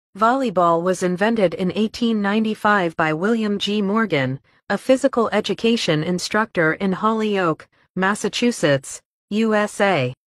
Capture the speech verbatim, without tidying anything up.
Volleyball was invented in eighteen ninety-five by William G. Morgan, a physical education instructor in Holyoke, Massachusetts, U S A.